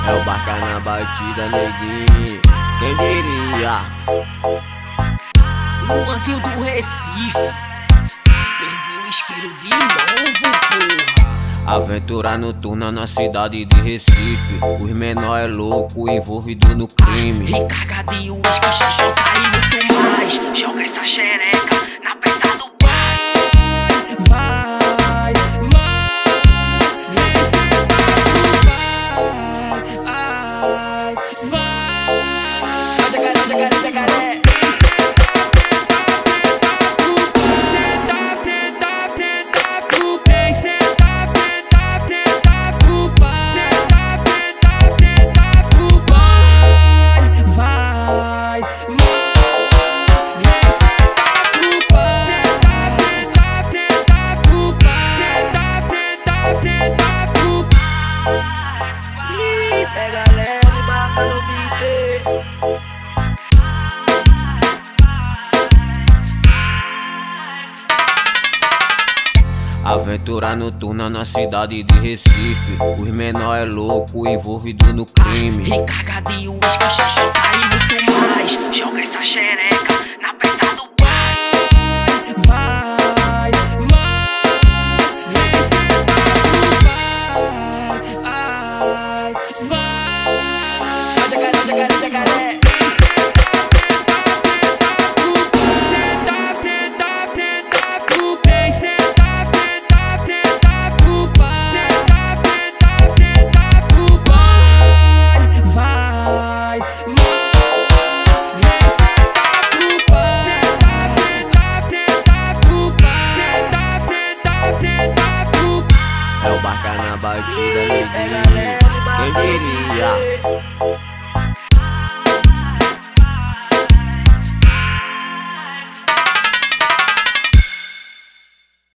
É o barca na batida, neguinho. Quem diria? Luanzinho do Recife. Perdi o isqueiro de novo, porra. Aventura noturna na cidade de Recife. Os menor é louco, envolvido no crime. Recarga de uísque, xixota e muito mais. Joga essa xereca na peça do pai. Vai, jacaré, jacaré. Pega leve, barba no beat. Aventura noturna na cidade de Recife. Os menor é louco, envolvido no crime. Recarga de uísque, xixota e muito mais. Joga essa xereca na peça do pai. Vai, jacaré, jacaré. É o barca na batida, neguinho. Quem diria?